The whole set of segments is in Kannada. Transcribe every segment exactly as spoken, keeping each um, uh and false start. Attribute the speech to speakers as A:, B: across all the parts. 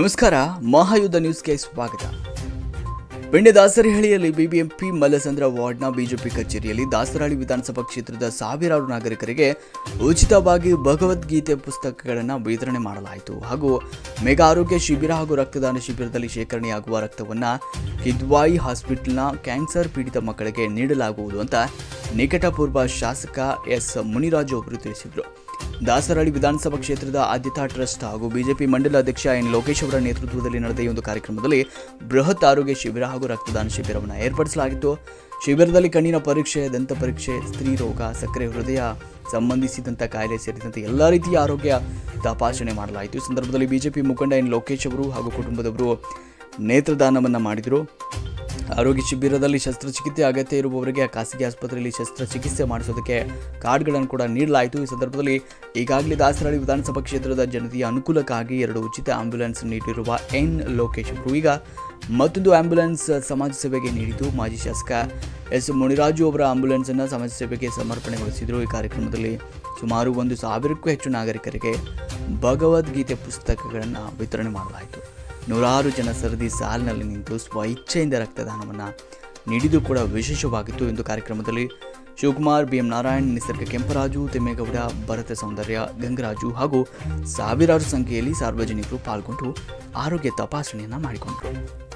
A: ನಮಸ್ಕಾರ ಮಹಾಯುದ್ಧ ನ್ಯೂಸ್ಗೆ ಸ್ವಾಗತ. ಪಿಂಡ್ಯ ದಾಸರಹಳ್ಳಿಯಲ್ಲಿ ಬಿಬಿಎಂಪಿ ಮಲ್ಲಸಂದ್ರ ವಾರ್ಡ್ನ ಬಿಜೆಪಿ ಕಚೇರಿಯಲ್ಲಿ ದಾಸರಹಳ್ಳಿ ವಿಧಾನಸಭಾ ಕ್ಷೇತ್ರದ ಸಾವಿರಾರು ನಾಗರಿಕರಿಗೆ ಉಚಿತವಾಗಿ ಭಗವದ್ಗೀತೆ ಪುಸ್ತಕಗಳನ್ನು ವಿತರಣೆ ಮಾಡಲಾಯಿತು. ಹಾಗೂ ಮೆಗಾ ಆರೋಗ್ಯ ಶಿಬಿರ ಹಾಗೂ ರಕ್ತದಾನ ಶಿಬಿರದಲ್ಲಿ ಶೇಖರಣೆಯಾಗುವ ರಕ್ತವನ್ನು ಕಿದ್ವಾಯಿ ಹಾಸ್ಪಿಟಲ್ನ ಕ್ಯಾನ್ಸರ್ ಪೀಡಿತ ಮಕ್ಕಳಿಗೆ ನೀಡಲಾಗುವುದು ಅಂತ ನಿಕಟಪೂರ್ವ ಶಾಸಕ ಎಸ್ ಮುನಿರಾಜು ಅವರು ತಿಳಿಸಿದರು. ದಾಸರಹಳ್ಳಿ ವಿಧಾನಸಭಾ ಕ್ಷೇತ್ರದ ಆದ್ಯತಾ ಟ್ರಸ್ಟ್ ಹಾಗೂ ಬಿಜೆಪಿ ಮಂಡಲ ಅಧ್ಯಕ್ಷ ಎನ್ ಲೋಕೇಶ್ ಅವರ ನೇತೃತ್ವದಲ್ಲಿ ನಡೆದ ಈ ಒಂದು ಕಾರ್ಯಕ್ರಮದಲ್ಲಿ ಬೃಹತ್ ಆರೋಗ್ಯ ಶಿಬಿರ ಹಾಗೂ ರಕ್ತದಾನ ಶಿಬಿರವನ್ನು ಏರ್ಪಡಿಸಲಾಗಿತ್ತು. ಶಿಬಿರದಲ್ಲಿ ಕಣ್ಣಿನ ಪರೀಕ್ಷೆ, ದಂತ ಪರೀಕ್ಷೆ, ಸ್ತ್ರೀ ರೋಗ, ಸಕ್ಕರೆ, ಹೃದಯ ಸಂಬಂಧಿಸಿದಂಥ ಕಾಯಿಲೆ ಸೇರಿದಂತೆ ಎಲ್ಲ ರೀತಿಯ ಆರೋಗ್ಯ ತಪಾಸಣೆ ಮಾಡಲಾಯಿತು. ಈ ಸಂದರ್ಭದಲ್ಲಿ ಬಿಜೆಪಿ ಮುಖಂಡ ಎನ್ ಲೋಕೇಶ್ ಅವರು ಹಾಗೂ ಕುಟುಂಬದವರು ನೇತ್ರದಾನವನ್ನು ಮಾಡಿದರು. ಆರೋಗ್ಯ ಶಿಬಿರದಲ್ಲಿ ಶಸ್ತ್ರಚಿಕಿತ್ಸೆ ಅಗತ್ಯ ಇರುವವರಿಗೆ ಖಾಸಗಿ ಆಸ್ಪತ್ರೆಯಲ್ಲಿ ಶಸ್ತ್ರಚಿಕಿತ್ಸೆ ಮಾಡಿಸೋದಕ್ಕೆ ಕಾರ್ಡ್ಗಳನ್ನು ಕೂಡ ನೀಡಲಾಯಿತು. ಈ ಸಂದರ್ಭದಲ್ಲಿ ಈಗಾಗಲೇ ದಾಸರಹಳ್ಳಿ ವಿಧಾನಸಭಾ ಕ್ಷೇತ್ರದ ಜನತೆಯ ಅನುಕೂಲಕ್ಕಾಗಿ ಎರಡು ಉಚಿತ ಆಂಬ್ಯುಲೆನ್ಸ್ ನೀಡಿರುವ ಎನ್ ಲೋಕೇಶ್ ಅವರು ಈಗ ಮತ್ತೊಂದು ಆಂಬ್ಯುಲೆನ್ಸ್ ಸಮಾಜ ಸೇವೆಗೆ ನೀಡಿದ್ದು, ಮಾಜಿ ಶಾಸಕ ಎಸ್ ಮುನಿರಾಜು ಅವರ ಆಂಬ್ಯುಲೆನ್ಸನ್ನು ಸಮಾಜ ಸೇವೆಗೆ ಸಮರ್ಪಣೆಗೊಳಿಸಿದರು. ಈ ಕಾರ್ಯಕ್ರಮದಲ್ಲಿ ಸುಮಾರು ಒಂದು ಸಾವಿರಕ್ಕೂ ಹೆಚ್ಚು ನಾಗರಿಕರಿಗೆ ಭಗವದ್ಗೀತೆ ಪುಸ್ತಕಗಳನ್ನು ವಿತರಣೆ ಮಾಡಲಾಯಿತು. ನೂರಾರು ಜನ ಸರದಿ ಸಾಲಿನಲ್ಲಿ ನಿಂತು ಸ್ವ ಇಚ್ಛೆಯಿಂದ ರಕ್ತದಾನವನ್ನು ನೀಡಿದ್ದು ಕೂಡ ವಿಶೇಷವಾಗಿತ್ತು ಎಂದು ಕಾರ್ಯಕ್ರಮದಲ್ಲಿ ಶಿವಕುಮಾರ್, ಬಿಎಂ ನಾರಾಯಣ್, ನಿಸರ್ಗ ಕೆಂಪರಾಜು, ತಿಮ್ಮೇಗೌಡ, ಭರತ ಸೌಂದರ್ಯ, ಗಂಗರಾಜು ಹಾಗೂ ಸಾವಿರಾರು ಸಂಖ್ಯೆಯಲ್ಲಿ ಸಾರ್ವಜನಿಕರು ಪಾಲ್ಗೊಂಡು ಆರೋಗ್ಯ ತಪಾಸಣೆಯನ್ನು ಮಾಡಿಕೊಂಡರು.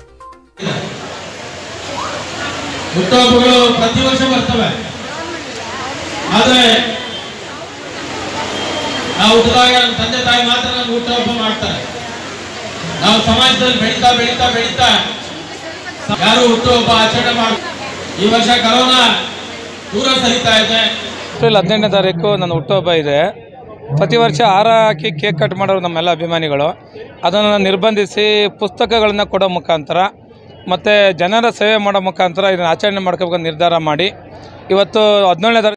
B: ಹುಟ್ಟುಹಬ್ಬಗಳು ಪ್ರತಿ ವರ್ಷ ಬರ್ತವೆ. ಆದರೆ ನಾವು ಹುಟ್ಟಿದಾಗ ನಮ್ಮ ತಂದೆ ತಾಯಿ ಮಾತ್ರ ನಮ್ಗೆ ಹುಟ್ಟುಹಬ್ಬ ಮಾಡ್ತಾರೆ. ನಾವು ಸಮಾಜದಲ್ಲಿ ಬೆಳೀತಾ ಬೆಳೀತಾ ಬೆಳೀತಾ ಯಾರು ಹುಟ್ಟುಹಬ್ಬ ಆಚರಣೆ ಮಾಡಿ ಈ ವರ್ಷ ಕರೋನಾ ದೂರ ಸರಿತಾ ಇದೆ.
C: ಏಪ್ರಿಲ್ ಹದಿನೆಂಟನೇ ತಾರೀಕು ನನ್ನ ಹುಟ್ಟುಹಬ್ಬ ಇದೆ. ಪ್ರತಿ ವರ್ಷ ಹಾರ ಹಾಕಿ ಕೇಕ್ ಕಟ್ ಮಾಡೋರು ನಮ್ಮೆಲ್ಲ ಅಭಿಮಾನಿಗಳು. ಅದನ್ನು ನಿರ್ಬಂಧಿಸಿ ಪುಸ್ತಕಗಳನ್ನು ಕೊಡೋ ಮುಖಾಂತರ ಮತ್ತು ಜನರ ಸೇವೆ ಮಾಡೋ ಮುಖಾಂತರ ಇದನ್ನು ಆಚರಣೆ ಮಾಡ್ಕೋಬೇಕಂತ ನಿರ್ಧಾರ ಮಾಡಿ ಇವತ್ತು ಹದಿನೇಳನೇ ತಾರೀಕು